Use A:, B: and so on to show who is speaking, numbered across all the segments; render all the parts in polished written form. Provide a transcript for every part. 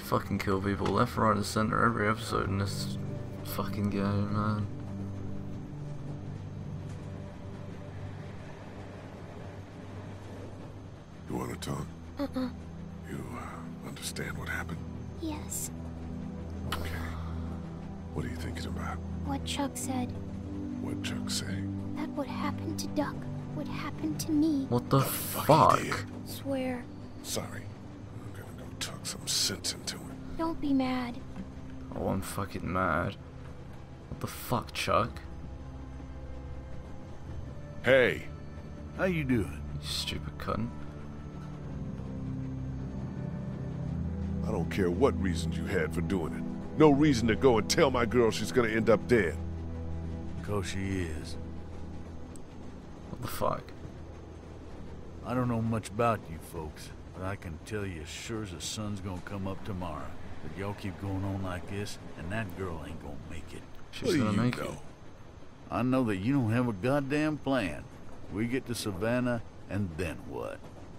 A: fucking kill people left, right, and center every episode in this fucking game, man.
B: You wanna talk? You understand what happened?
C: Yes.
B: Okay. What are you thinking about?
C: What Chuck said.
B: What Chuck say?
C: That what happened to Duck would happen to me.
A: What the
B: fuck
A: fuck?
B: he did?
C: Swear.
B: Sorry. I'm gonna go talk some sense into him.
C: Don't be mad.
A: Oh, I'm fucking mad. What the fuck, Chuck?
B: Hey!
D: How you doing?
A: You stupid cunt.
B: I don't care what reasons you had for doing it. No reason to go and tell my girl she's gonna end up dead.
D: 'Cause she is.
A: What the fuck?
D: I don't know much about you folks, but I can tell you as sure as the sun's gonna come up tomorrow that y'all keep going on like this, and that girl ain't gonna make it.
A: She's gonna make it.
D: I know that you don't have a goddamn plan. We get to Savannah, and then what?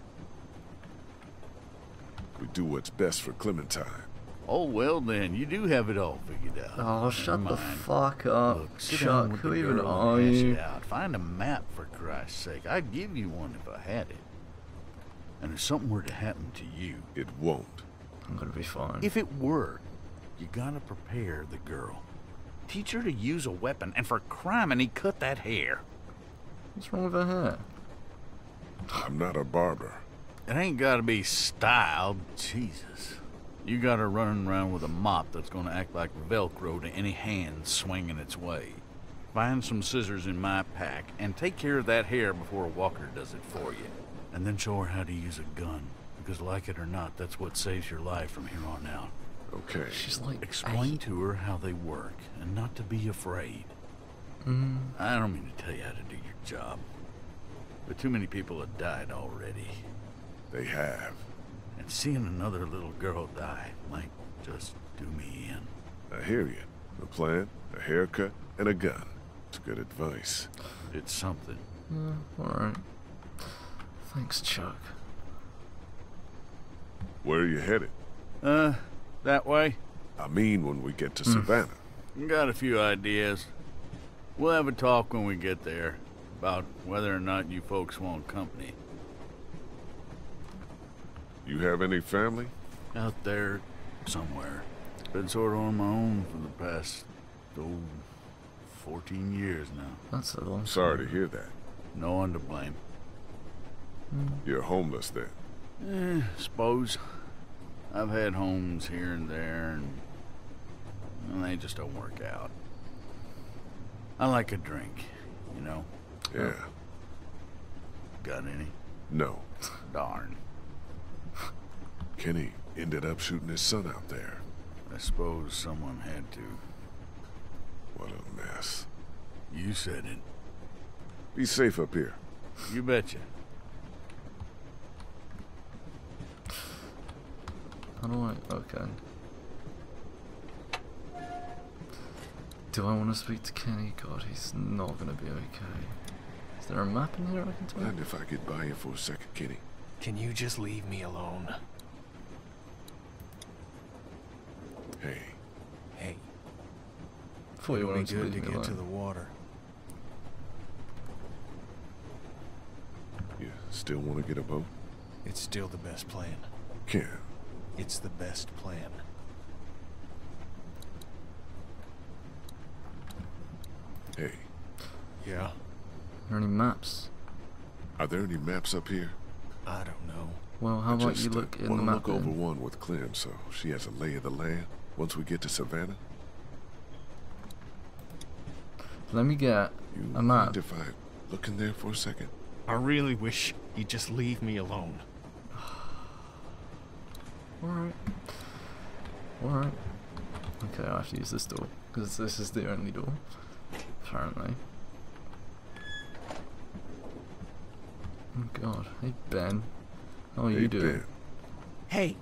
B: We do what's best for Clementine.
D: Oh, well then, you do have it all figured out.
A: Oh, shut
D: Never
A: the
D: mind.
A: fuck up,
D: Look, sit down
A: Chuck.
D: with
A: Who
D: the
A: even
D: girl
A: are
D: and hash
A: you?
D: it out. Find a map, for Christ's sake. I'd give you one if I had it. And if something were to happen to you,
B: It won't.
A: I'm gonna be fine.
D: if it were, you gotta prepare the girl. Teach her to use a weapon, and for crime, and he cut that hair.
A: What's wrong with her hair?
B: I'm not a barber.
D: It ain't gotta be styled. Jesus. You got her running around with a mop that's gonna act like Velcro to any hand swinging its way. Find some scissors in my pack, and take care of that hair before Walker does it for you. And then show her how to use a gun. Because like it or not, that's what saves your life from here on out.
B: Okay.
A: She's like
D: Explain to her how they work, and not to be afraid.
A: Mm.
D: I don't mean to tell you how to do your job, but too many people have died already.
B: They have.
D: And seeing another little girl die might just do me in.
B: I hear you. A plan, a haircut, and a gun. It's good advice.
D: It's something.
A: Yeah, alright. Thanks, Chuck.
B: Where are you headed?
D: That way?
B: I mean when we get to Savannah.
D: Got a few ideas. We'll have a talk when we get there about whether or not you folks want company.
B: You have any family?
D: Out there somewhere. Been sort of on my own for the past, 14 years now.
A: That's a long
B: Sorry to hear that.
D: No one to blame.
B: You're homeless then.
D: Suppose. I've had homes here and there, and well, they just don't work out. I like a drink, you know.
B: Yeah.
D: Got any?
B: No.
D: Darn.
B: Kenny ended up shooting his son out there.
D: I suppose someone had to.
B: What a mess.
D: You said it.
B: Be safe up here.
D: You betcha.
A: How do I... okay. Do I want to speak to Kenny? God, he's not going to be okay. Is there a map in here I can take?
B: Mind if I get by you for a second, Kenny?
E: Can you just leave me alone?
B: Hey,
E: Hey,
A: Thought you
E: it'd be
A: wanted to
E: good
A: leave
E: to
A: me
E: get
A: alone.
E: to the water.
B: you still want to get a boat?
E: It's still the best plan.
B: Ken,
E: It's the best plan.
B: hey,
E: Yeah?
A: Are there any maps?
B: are there any maps up here?
E: I don't know.
A: Well, how about
B: Just,
A: you look in the
B: wanna
A: map
B: look over
A: then?
B: one with Clem so she has a lay of the land once we get to Savannah?
A: Let me get
B: You
A: a map.
B: mind if I look in there for a second?
E: I really wish you'd just leave me alone.
A: Alright. Alright. Okay, I have to use this door, because this is the only door, apparently. Oh god. Hey Ben. How are
B: Hey,
A: you doing?
B: Ben,
E: Hey!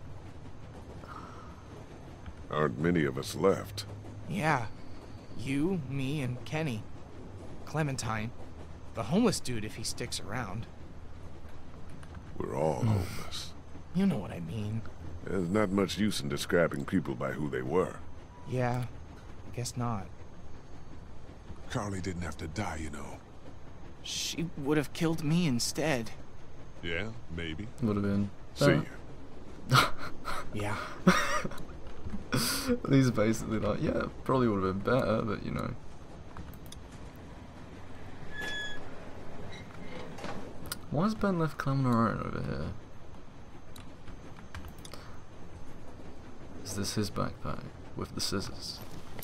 B: aren't many of us left.
E: Yeah. You, me, and Kenny. Clementine. The homeless dude if he sticks around.
B: We're all homeless.
E: You know what I mean.
B: There's not much use in describing people by who they were.
E: Yeah, I guess not.
F: Carly didn't have to die, you know.
E: She would have killed me instead.
F: Yeah, maybe.
A: Would have been.
B: See ya.
E: Yeah.
A: These are basically like, yeah, probably would have been better, but you know. Why has Ben left Clem on her own over here? Is this his backpack with the scissors?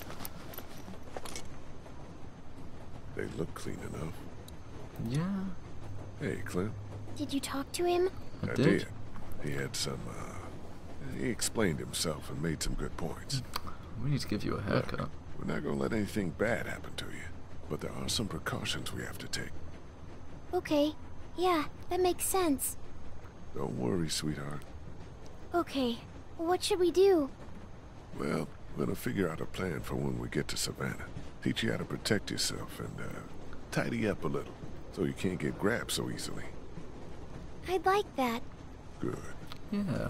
B: They look clean enough.
A: Yeah,
B: Hey, Clint.
C: Did you talk to him?
A: I
B: I
A: did.
B: did. He had some, he explained himself and made some good points.
A: We need to give you a haircut.
B: Look, we're not gonna let anything bad happen to you, but there are some precautions we have to take.
C: Okay. Yeah, that makes sense.
B: Don't worry, sweetheart.
C: Okay. What should we do?
B: Well, we're gonna figure out a plan for when we get to Savannah. Teach you how to protect yourself and, tidy up a little, so you can't get grabbed so easily.
C: I'd like that.
B: Good.
A: Yeah.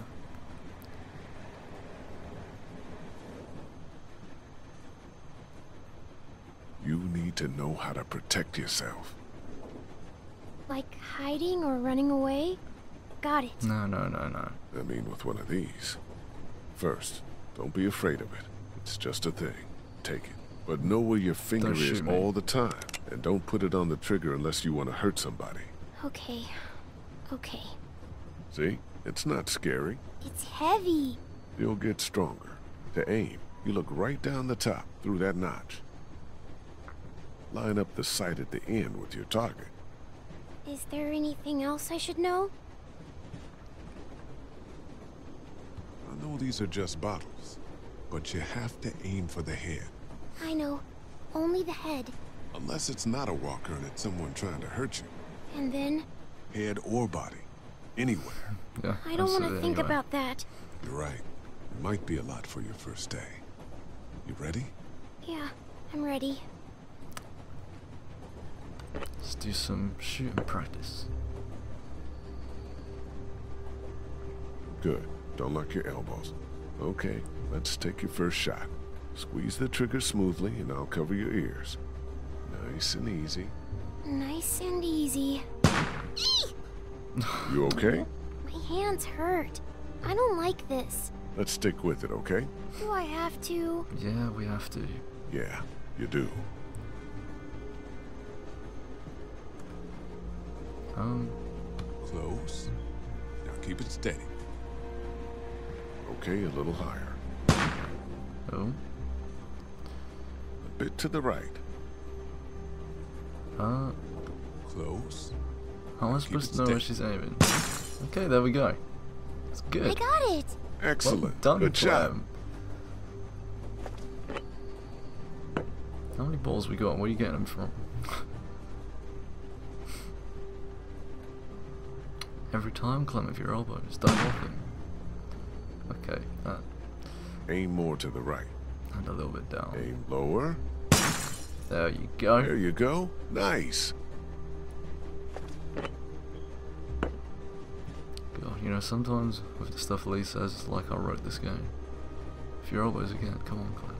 B: You need to know how to protect yourself.
C: Like hiding or running away? Got it.
A: No.
B: I mean, with one of these. First, don't be afraid of it. It's just a thing. Take it. But know where your finger
A: Don't
B: is
A: shoot me.
B: all the time. And don't put it on the trigger unless you want to hurt somebody.
C: Okay. Okay.
B: See? It's not scary.
C: It's heavy.
B: You'll get stronger. To aim, you look right down the top, through that notch. Line up the sight at the end with your target.
C: Is there anything else I should know?
F: I know these are just bottles, but you have to aim for the head.
C: I know. Only the head.
F: Unless it's not a walker and it's someone trying to hurt you.
C: And then?
F: Head or body. Anywhere.
A: Yeah.
C: I don't want to
A: absolutely,
C: think
A: anyway.
C: about that.
F: You're right. It might be a lot for your first day. You ready?
C: Yeah, I'm ready.
A: Let's do some shooting practice.
B: Good. Don't lock your elbows. Okay, let's take your first shot. Squeeze the trigger smoothly and I'll cover your ears. Nice and easy.
C: Nice and easy.
B: You okay?
C: My hands hurt. I don't like this.
B: Let's stick with it, okay?
C: Do I have to?
A: Yeah, we have to.
B: Yeah, you do.
F: Close. Now keep it steady.
B: Okay, a little higher.
A: Oh.
B: A bit to the right.
F: Close.
A: How am I
F: Keep
A: supposed
F: it
A: to know where
F: steady.
A: she's aiming? Okay, there we go. It's good.
C: I got it.
B: Excellent.
A: Well done,
B: Good job.
A: Clem. How many balls we got? Where are you getting them from? Every time, Clem, with your elbows. Don't lock them. Okay, that.
B: Aim more to the right.
A: And a little bit down.
B: Aim lower.
A: There you go.
B: There you go. Nice.
A: God, you know, sometimes with the stuff Lee says, it's like I wrote this game. If your elbows again, come on, Clem.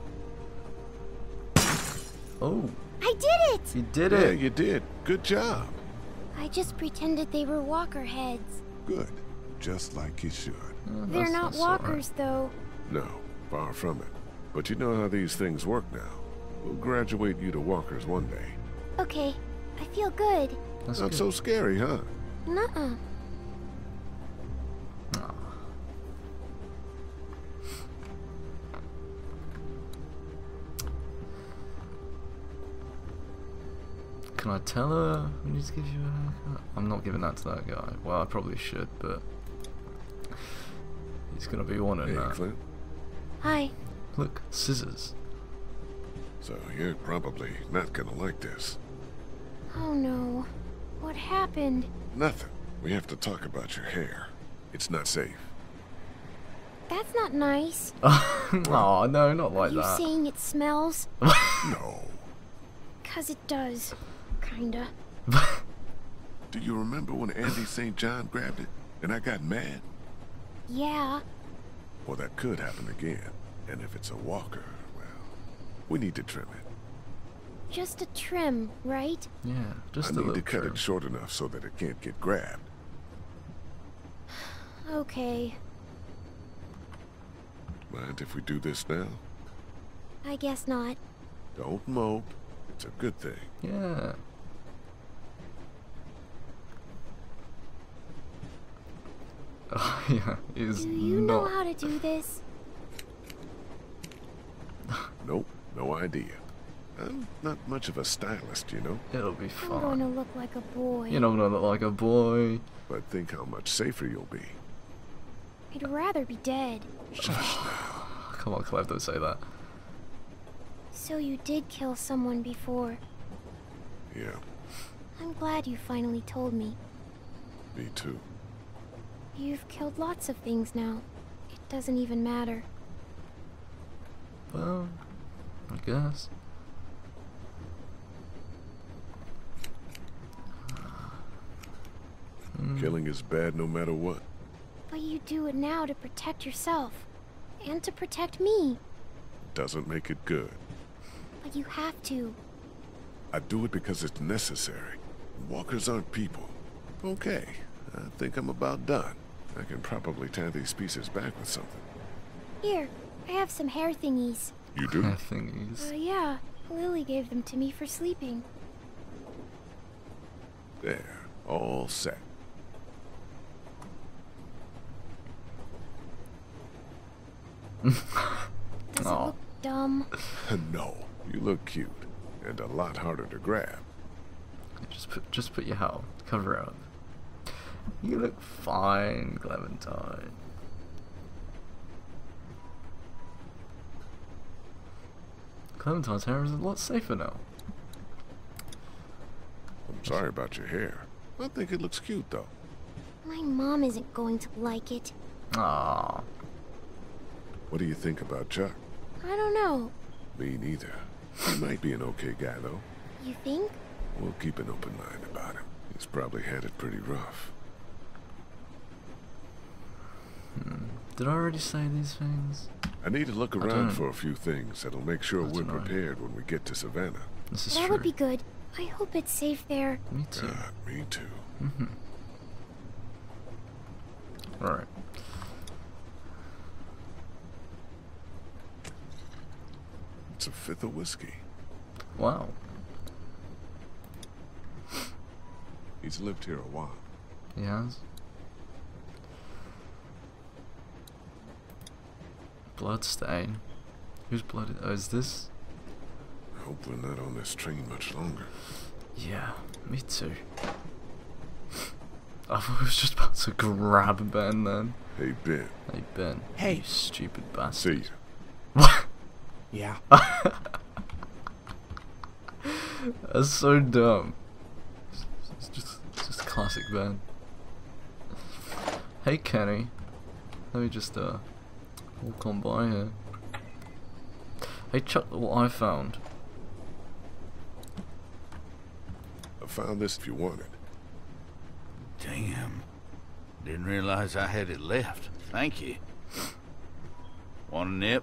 A: Oh,
C: I did it!
A: you did
B: Yeah,
A: it!
B: you did. Good job.
C: I just pretended they were walker heads.
F: Good. Just like you should.
C: They're not
A: that's alright.
C: walkers, though.
B: No, far from it. But you know how these things work now. We'll graduate you to walkers one day.
C: Okay, I feel good.
A: That's
B: Not
A: good.
B: so scary, huh?
C: Nuh-uh.
A: Aw. Can I tell her we need to give you a haircut? I'm not giving that to that guy. Well, I probably should, but he's gonna be wanting
B: Hey,
A: that.
B: Clint.
C: Hi.
A: Look, scissors.
B: So you're probably not gonna like this.
C: Oh no. What happened?
B: Nothing. We have to talk about your hair. It's not safe.
C: That's not nice.
A: Oh no, not like
C: Are you
A: that.
C: saying it smells?
B: No.
C: 'Cause it does. Kinda.
B: Do you remember when Andy St. John grabbed it and I got mad?
C: Yeah.
B: Or that could happen again. And if it's a walker, well, we need to trim it.
C: Just a trim, right?
A: Yeah, just
B: I
A: a
B: need
A: little
B: to cut
A: trim.
B: it short enough so that it can't get grabbed.
C: Okay,
B: Mind if we do this now?
C: I guess not.
B: Don't mope. It's a good thing.
A: Yeah. Oh, yeah, is
C: Do you know
A: not.
C: how to do this?
B: Nope, no idea. I'm not much of a stylist, you know,
A: It'll be
C: I'm going to
A: fine.
C: look like a boy.
A: You're not gonna look like a boy.
B: but think how much safer you'll be.
C: I'd rather be dead.
A: Come on, Clem, don't say that.
C: So you did kill someone before.
B: Yeah,
C: I'm glad you finally told me.
B: me too.
C: You've killed lots of things now. It doesn't even matter.
A: Well, I guess.
B: Killing is bad no matter what.
C: But you do it now to protect yourself. And to protect me.
B: Doesn't make it good.
C: But you have to.
B: I do it because it's necessary. Walkers aren't people. Okay, I think I'm about done. I can probably tie these pieces back with something.
C: Here, I have some hair thingies.
B: You do?
A: Hair thingies.
C: Yeah, Lily gave them to me for sleeping.
B: There, all set.
C: Does it
A: Aw.
C: look dumb?
B: No, you look cute. And a lot harder to grab.
A: Just put your hat on. Cover it up. You look fine, Clementine. Clementine's hair is a lot safer now.
B: I'm sorry about your hair. I think it looks cute, though.
C: My mom isn't going to like it.
A: Ah,
B: What do you think about Chuck?
C: I don't know.
B: Me neither. He might be an okay guy, though.
C: You think?
B: We'll keep an open mind about him. He's probably had it pretty rough.
A: did I already say these things?
B: I need to look
A: I
B: around
A: don't-
B: for a few things that'll make sure
A: That's
B: we're
A: annoying.
B: prepared when we get to Savannah.
A: This is
C: That
A: true.
C: would be good. I hope it's safe there.
A: Me too.
B: God, me too.
A: Alright.
B: It's a fifth of whiskey.
A: Wow.
F: He's lived here a while.
A: He has. Bloodstain. Whose blood? Oh, is this?
B: Hope we're not on this train much longer.
A: Yeah, me too. I was just about to grab Ben then.
B: Hey, Ben.
A: Hey Ben.
E: Hey.
A: You stupid
B: See
A: bastard.
B: ya.
A: What?
E: Yeah.
A: That's so dumb. It's just classic Ben. Hey Kenny. Let me just walk on by here. Hey Chuck, what I found.
B: I found this if you want it.
D: Damn. Didn't realize I had it left. Thank you. Want a nip?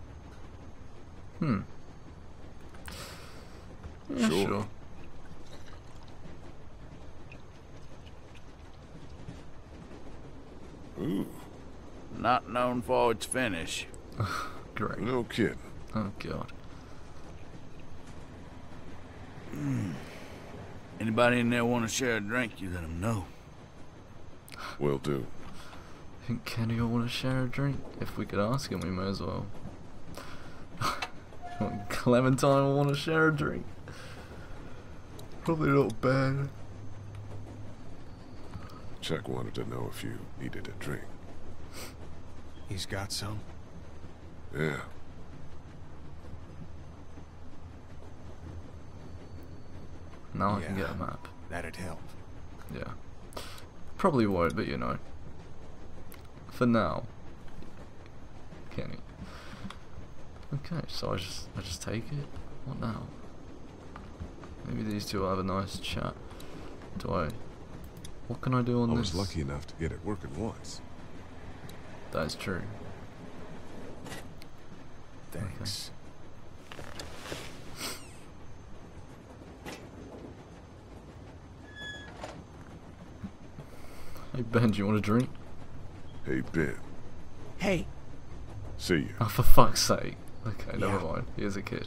A: Yeah,
B: Sure.
A: sure.
B: Ooh,
D: Not known for its finish.
A: Great.
B: no kidding.
A: Oh god.
D: Anybody in there want to share a drink, you let them know.
B: Will do.
A: Think Kenny will want to share a drink? If we could ask him, we may as well. Clementine will want to share a drink. Probably not bad.
B: Chuck wanted to know if you needed a drink.
E: He's got some.
B: Yeah.
A: Now I can
E: Yeah.
A: get a map.
E: That'd help.
A: Yeah. Probably won't, but you know. For now. Kenny. Okay, so I just take it? What now? Maybe these two will have a nice chat. What can I do on
F: I
A: this?
F: was lucky enough to get it working once.
A: That is true.
E: Thanks.
A: Hey Ben, do you want a drink?
B: Hey, Ben.
E: Hey,
B: See you.
A: Oh, for fuck's sake. Okay, never
E: Yeah.
A: mind. He is a kid.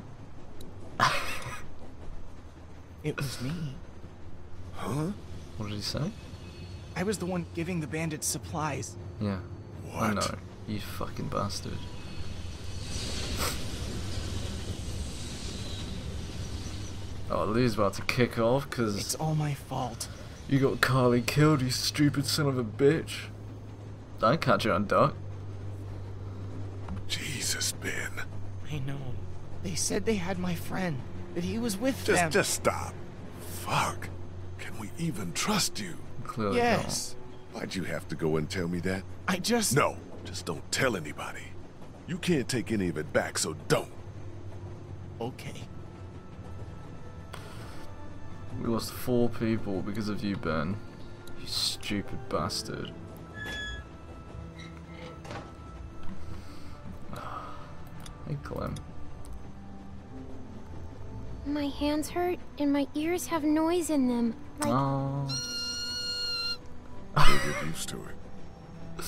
E: it was me.
B: Huh?
A: What did he say?
E: I was the one giving the bandits supplies.
A: Yeah. I
B: What?
A: know. You fucking bastard. Oh, Lee's about to kick off
E: It's
A: because
E: all my fault.
A: you got Carly killed, you stupid son of a bitch. Don't catch it on duck.
B: Jesus, Ben.
E: I know. They said they had my friend, that he was with them.
B: Just stop. Fuck. Can we even trust you?
A: Clearly
E: Yes.
B: Why'd you have to go and tell me that?
E: I just...
B: No, just don't tell anybody. You can't take any of it back, so don't.
E: Okay.
A: not. We lost 4 people because of you, Ben. You stupid bastard. Hey, Clem.
C: My hands hurt and my ears have noise in them. Like,
A: Oh.
B: You'll get used to it.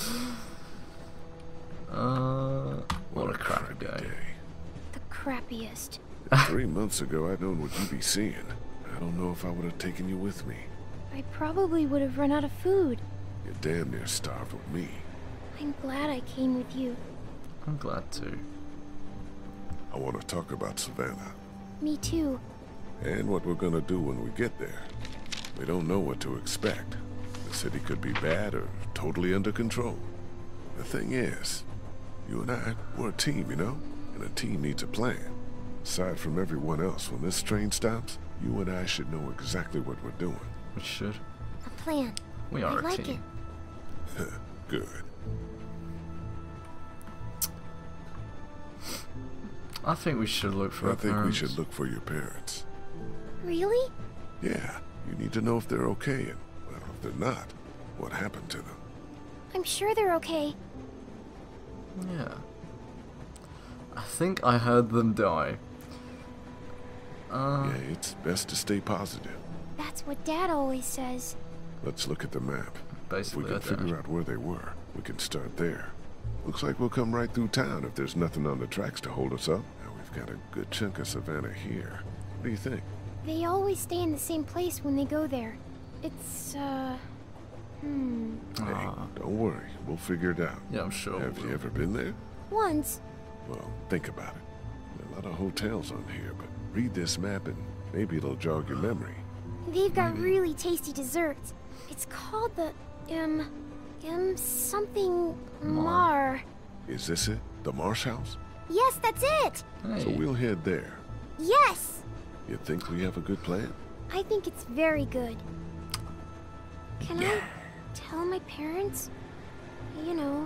A: What a crappy day.
C: the crappiest.
B: 3 months ago, I'd known what you'd be seeing. I don't know if I would have taken you with me.
C: I probably would have run out of food.
B: You're damn near starved with me.
C: I'm glad I came with you.
A: I'm glad too.
B: I want to talk about Savannah.
C: Me too.
B: And what we're gonna do when we get there. We don't know what to expect. The city could be bad or totally under control. The thing is, you and I, we're a team, you know? And a team needs a plan. Aside from everyone else, when this train stops, you and I should know exactly what we're doing.
A: We should.
C: A plan.
A: We
C: I
A: are a
C: like
A: team.
B: Good.
A: I think we should look for
B: I
A: our
B: think we
A: parents.
B: should look for your parents.
C: Really?
B: Yeah, you need to know if they're okay, and, well, if they're not, what happened to them.
C: I'm sure they're okay.
A: Yeah. I think I heard them die.
B: Yeah, it's best to stay positive.
C: That's what Dad always says.
B: Let's look at the map. If we
A: Basically,
B: can
A: I
B: figure
A: think.
B: out where they were, we can start there. Looks like we'll come right through town if there's nothing on the tracks to hold us up. Now we've got a good chunk of Savannah here. What do you think?
C: They always stay in the same place when they go there. It's,
B: Hey,
A: Ah.
B: don't worry. We'll figure it out.
A: Yeah, I'm sure.
B: Have
A: we
B: you
A: will.
B: ever been there?
C: once.
B: Well, think about it. There are a lot of hotels on here, but read this map and maybe it'll jog your memory.
C: They've got really tasty desserts. It's called the, something Mar.
B: Is this it? The Marsh House?
C: Yes, that's it!
A: Hey.
B: So we'll head there.
C: Yes!
B: You think we have a good plan?
C: I think it's very good. Can I tell my parents? You know.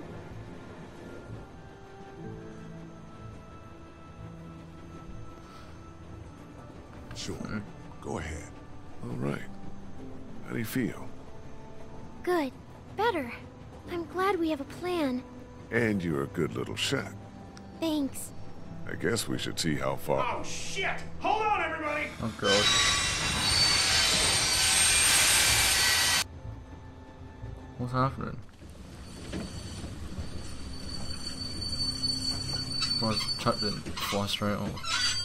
F: Sure. Go ahead.
B: All right. How do you feel?
C: Good. Better. I'm glad we have a plan.
B: And you're a good little shot.
C: Thanks.
B: I guess we should see how far.
G: Oh shit! Hold on, everybody!
A: Oh god. What's happening? My chat didn't fly straight off.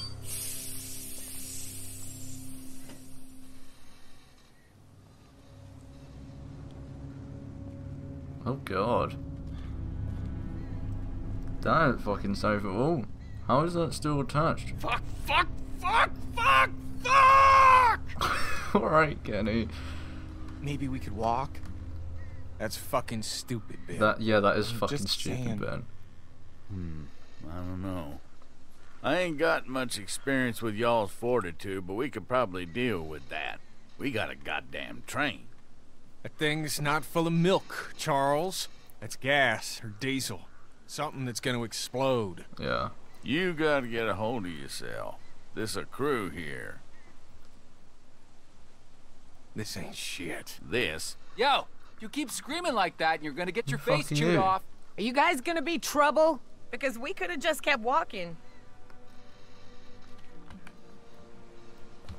A: Oh god. That ain't fucking safe at all. How is that still attached?
G: Fuck! Fuck! Fuck! Fuck! Fuck!
A: Alright, Kenny.
E: Maybe we could walk? That's fucking stupid, Ben.
A: That is
E: I'm
A: fucking
E: just
A: stupid,
E: saying.
A: Ben.
D: I don't know. I ain't got much experience with y'all's fortitude, but we could probably deal with that. We got a goddamn train.
E: That thing's not full of milk, Charles. That's gas or diesel. Something that's gonna explode.
A: Yeah.
D: You gotta get a hold of yourself. This a crew here.
E: This ain't shit.
D: This.
H: Yo, you keep screaming like that and you're gonna get your face
A: Fucking
H: chewed
A: you.
H: off.
I: Are you guys gonna be trouble? Because we could have just kept walking.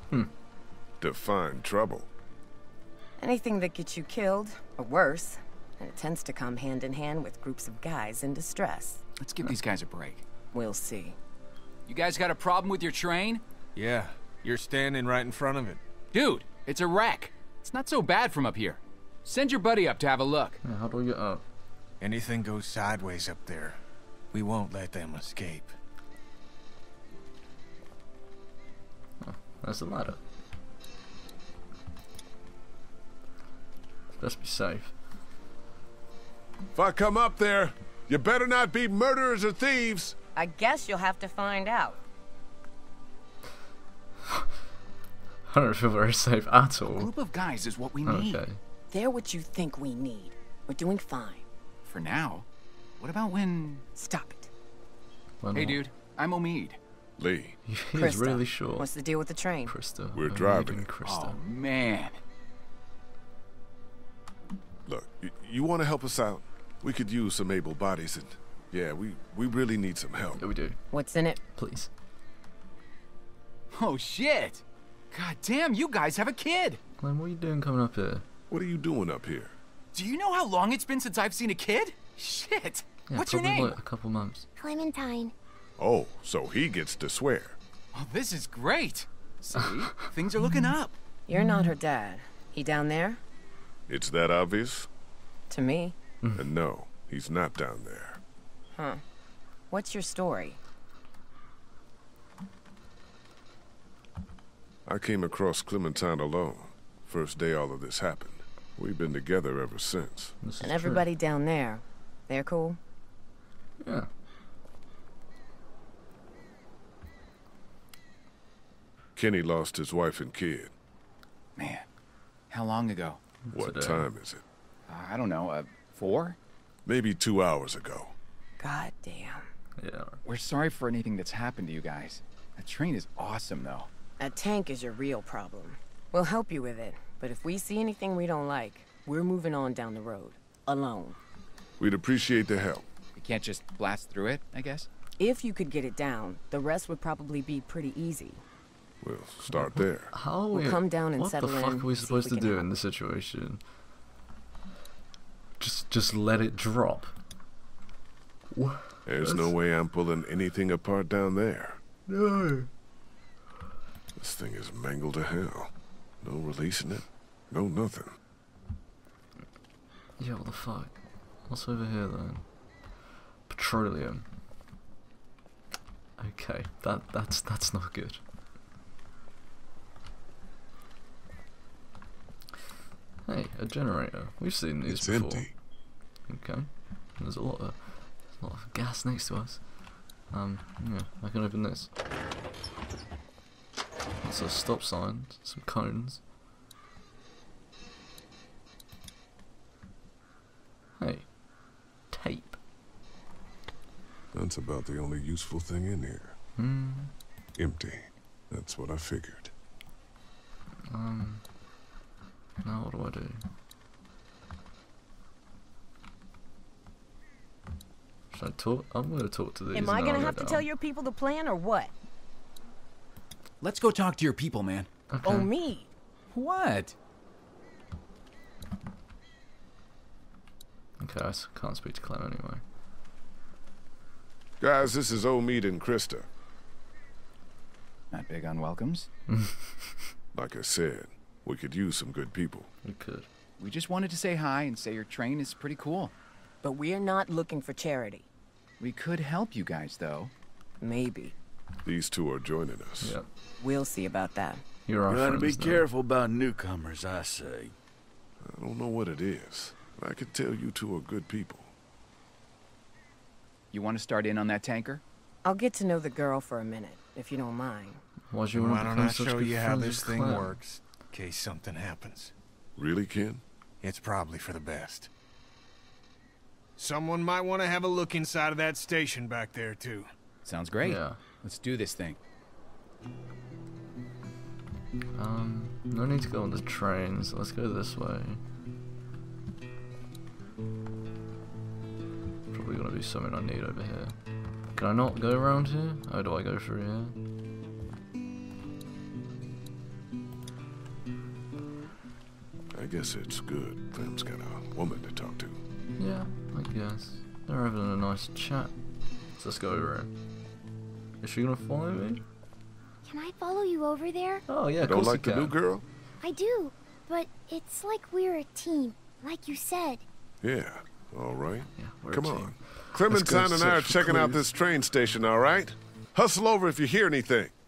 B: Define trouble.
I: Anything that gets you killed, or worse. And it tends to come hand in hand with groups of guys in distress.
H: Let's give these guys a break.
I: We'll see.
H: You guys got a problem with your train?
E: Yeah, you're standing right in front of it.
H: Dude, it's a wreck. It's not so bad from up here. Send your buddy up to have a look.
A: Yeah, how do we get up?
E: Anything goes sideways up there, we won't let them escape.
A: Oh, there's a ladder. Let's be safe.
B: If I come up there, you better not be murderers or thieves.
I: I guess you'll have to find out.
A: I don't feel very safe at
H: A
A: all.
H: group of guys is what we need.
A: Okay.
I: They're what you think we need. We're doing fine.
H: For now. What about when...
I: Stop it.
A: When
H: Hey,
A: what?
H: dude. I'm Omid.
B: Lee,
A: He's
I: Krista,
A: really short.
I: What's the deal with the train?
A: Krista.
B: We're
A: Omid
B: driving
A: and
B: it.
A: Krista.
H: Oh, man.
B: look, you want to help us out? We could use some able bodies, and yeah, we really need some help.
A: Yeah, we do.
I: What's in it?
A: Please.
H: Oh, shit. God damn, you guys have a kid.
A: Glenn, what are you doing coming up here?
B: What are you doing up here?
H: Do you know how long it's been since I've seen a kid? Shit.
A: Yeah,
H: What's your
A: probably
H: name?
A: like a couple months.
C: Clementine.
B: Oh, so he gets to swear.
H: Oh, this is great. See? Things are looking up.
I: You're not her dad. He down there?
B: It's that obvious?
I: To me.
B: And no, he's not down there.
I: Huh. What's your story?
B: I came across Clementine alone. First day all of this happened. We've been together ever since.
A: This is
I: And
A: true.
I: everybody down there, they're cool?
A: Yeah.
B: Kenny lost his wife and kid.
H: Man, how long ago?
B: What
A: Today.
B: time is it?
H: I don't know, 4?
B: Maybe 2 hours ago.
I: God damn.
A: Yeah.
H: We're sorry for anything that's happened to you guys. That train is awesome, though.
I: That tank is your real problem. We'll help you with it, but if we see anything we don't like, we're moving on down the road. Alone.
B: We'd appreciate the help.
H: You can't just blast through it, I guess?
I: If you could get it down, the rest would probably be pretty easy.
B: We'll start there.
A: How are
I: We'll
A: we...
I: come down and
A: what
I: settle
A: the fuck
I: in,
A: are we
I: see if
A: supposed
I: we
A: to
I: can
A: do
I: help.
A: in this situation? Just let it drop. What?
B: There's no way I'm pulling anything apart down there.
A: No.
B: This thing is mangled to hell. No releasing it. No nothing.
A: Yeah, what the fuck? What's over here then? Petroleum. Okay, that's not good. Hey, a generator. We've seen these
F: It's
A: before.
F: empty.
A: Okay. There's a lot of gas next to us. Yeah, I can open this. Lots of stop signs, some cones. Hey, tape.
F: That's about the only useful thing in here. Empty. That's what I figured.
A: Now what do I do? Should I talk? I'm gonna talk to these.
I: Am I
A: and
I: gonna
A: I'll
I: have
A: go
I: to tell
A: down.
I: your people the plan or what?
H: Let's go talk to your people, man.
A: Okay.
I: Oh, me?
H: What?
A: Okay, I can't speak to Clem anyway.
B: Guys, this is Omid and Krista.
H: Not big on welcomes.
B: Like I said, we could use some good people.
A: We could.
H: We just wanted to say hi and say your train is pretty cool.
I: But we're not looking for charity.
H: We could help you guys, though.
I: Maybe.
B: These two are joining us.
A: Yep.
I: We'll see about that.
A: You're our
D: Gotta be
A: friends now.
D: careful about newcomers, I say.
B: I don't know what it is. I can tell you two are good people.
H: You want to start in on that tanker?
I: I'll get to know the girl for a minute, if you don't mind.
A: Why do you want
E: Why
A: to
E: don't
A: become
E: I
A: such
E: show
A: good
E: you how
A: friends
E: this
A: with
E: thing
A: Clem?
E: works, in case something happens?
B: Really, Ken?
E: It's probably for the best. Someone might want to have a look inside of that station back there, too.
H: Sounds great.
A: Yeah.
H: Let's do this thing.
A: No need to go on the train, so let's go this way. Probably gonna be something I need over here. Can I not go around here? Oh, do I go through here?
B: guess it's good Clem's got a woman to talk to.
A: Yeah, I guess. They're having a nice chat. So let's go over it. Is she gonna follow me?
C: Can I follow you over there?
A: Oh yeah, of
B: Don't
A: course
B: like
A: you
B: the new
A: can.
B: girl?
C: I do, but it's like we're a team, like you said.
B: Yeah, all right.
A: Yeah, we're a
B: Come
A: team.
B: on. Clementine and I are
A: search for
B: checking out
A: clues.
B: this train station, all right? Hustle over if you hear anything.